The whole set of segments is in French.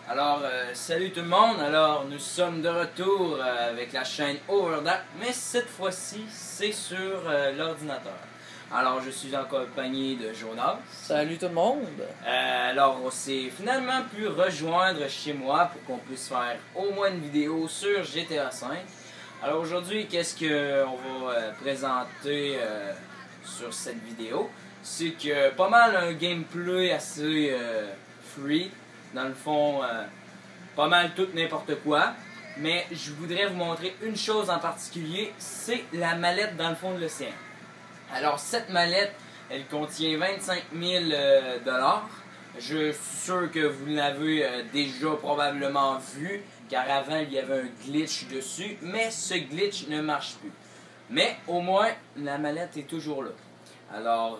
Alors, salut tout le monde. Alors, nous sommes de retour avec la chaîne Overdark, mais cette fois-ci, c'est sur l'ordinateur. Alors, je suis en compagnie de Jonas. Salut tout le monde. Alors, on s'est finalement pu rejoindre chez moi pour qu'on puisse faire au moins une vidéo sur GTA V. Alors aujourd'hui, qu'est-ce qu'on va présenter sur cette vidéo? C'est que pas mal un gameplay assez free. Dans le fond, pas mal tout n'importe quoi. Mais je voudrais vous montrer une chose en particulier, c'est la mallette dans le fond de l'océan. Alors cette mallette, elle contient 25 000 $. Je suis sûr que vous l'avez déjà probablement vu, car avant il y avait un glitch dessus, mais ce glitch ne marche plus. Mais au moins, la mallette est toujours là. Alors,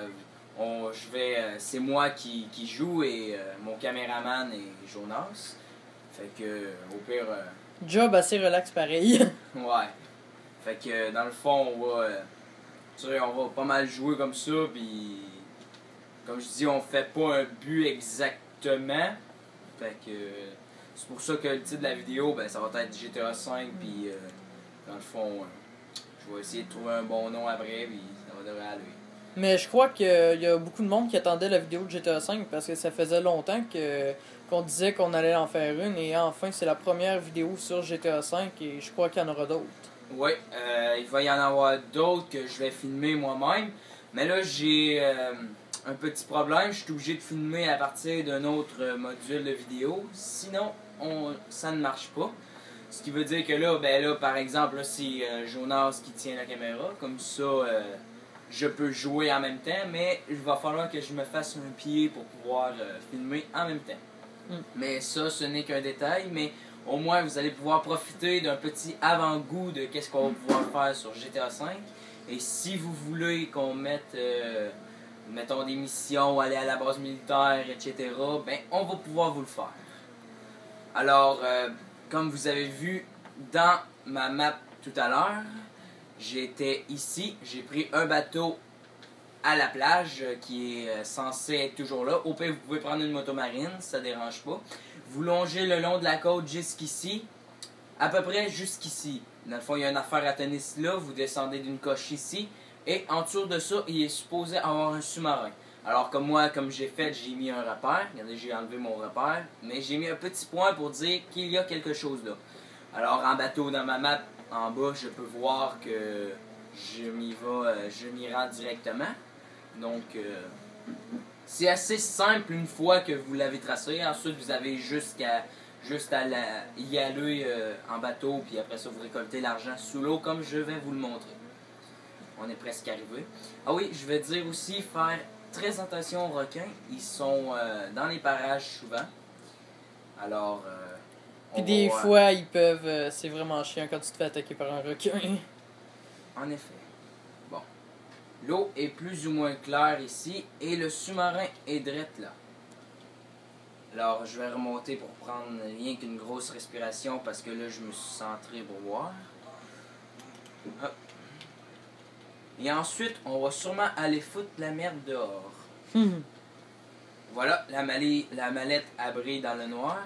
c'est moi qui joue et mon caméraman est Jonas. Fait que, au pire... Job assez relax pareil. ouais. Fait que, dans le fond, on va pas mal jouer comme ça, puis... Comme je dis, on fait pas un but exactement. Fait que... c'est pour ça que le titre de la vidéo, ben, ça va être GTA V, puis... dans le fond, je vais essayer de trouver un bon nom après, puis ça va devrait aller. Mais je crois qu'il y a beaucoup de monde qui attendait la vidéo de GTA V parce que ça faisait longtemps qu'on disait qu'on allait en faire une et enfin c'est la première vidéo sur GTA V et je crois qu'il y en aura d'autres. Oui, il va y en avoir d'autres que je vais filmer moi-même. Mais là j'ai un petit problème, je suis obligé de filmer à partir d'un autre module de vidéo. Sinon, ça ne marche pas. Ce qui veut dire que là, par exemple, c'est Jonas qui tient la caméra. Comme ça, je peux jouer en même temps, mais il va falloir que je me fasse un pied pour pouvoir filmer en même temps. Mais ça, ce n'est qu'un détail, mais au moins vous allez pouvoir profiter d'un petit avant-goût de qu'est-ce qu'on va pouvoir faire sur GTA V. Et si vous voulez qu'on mette, mettons, des missions, aller à la base militaire, etc., ben, on va pouvoir vous le faire. Alors, comme vous avez vu dans ma map tout à l'heure, j'étais ici, j'ai pris un bateau à la plage qui est censé être toujours là. Au pire, vous pouvez prendre une moto marine, ça dérange pas. Vous longez le long de la côte jusqu'ici, à peu près jusqu'ici. Dans le fond, il y a une affaire à tennis là, vous descendez d'une coche ici, et en dessous de ça, il est supposé avoir un sous-marin. Alors comme moi, comme j'ai fait, j'ai mis un repère. Regardez, j'ai enlevé mon repère, mais j'ai mis un petit point pour dire qu'il y a quelque chose là. Alors en bateau dans ma map, en bas, je peux voir que je m'y rends directement. Donc, c'est assez simple une fois que vous l'avez tracé. Ensuite, vous avez juste à y aller en bateau, puis après ça, vous récoltez l'argent sous l'eau, comme je vais vous le montrer. On est presque arrivé. Ah oui, je vais dire aussi, faire très attention aux requins. Ils sont dans les parages souvent. Alors, Puis des fois, ils peuvent... c'est vraiment chiant quand tu te fais attaquer par un requin. En effet. Bon. L'eau est plus ou moins claire ici et le sous-marin est drette là. Alors, je vais remonter pour prendre rien qu'une grosse respiration parce que là, je me suis centré pour voir. Hop. Et ensuite, on va sûrement aller foutre la merde dehors. Voilà, la mallette a brillé dans le noir.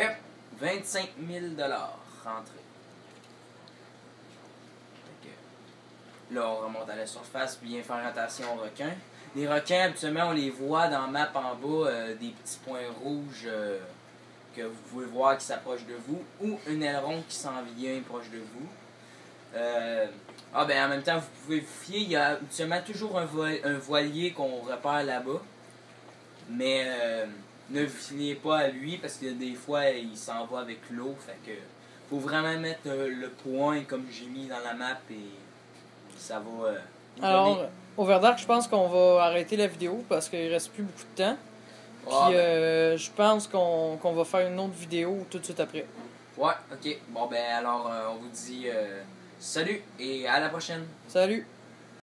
25 000 $ rentrés. Là, on remonte à la surface, bien faire attention aux requins. Les requins, habituellement, on les voit dans la map en bas, des petits points rouges que vous pouvez voir qui s'approchent de vous, ou un aileron qui s'en vient proche de vous. En même temps, vous pouvez vous fier, il y a habituellement toujours un voilier qu'on repère là-bas. Mais ne vous fiez pas à lui, parce que des fois, il s'en va avec l'eau. Fait que faut vraiment mettre le point comme j'ai mis dans la map et ça va Alors, Overdark, je pense qu'on va arrêter la vidéo parce qu'il reste plus beaucoup de temps. Puis je pense qu'on va faire une autre vidéo tout de suite après. Ouais, ok. Bon, ben alors, on vous dit salut et à la prochaine. Salut!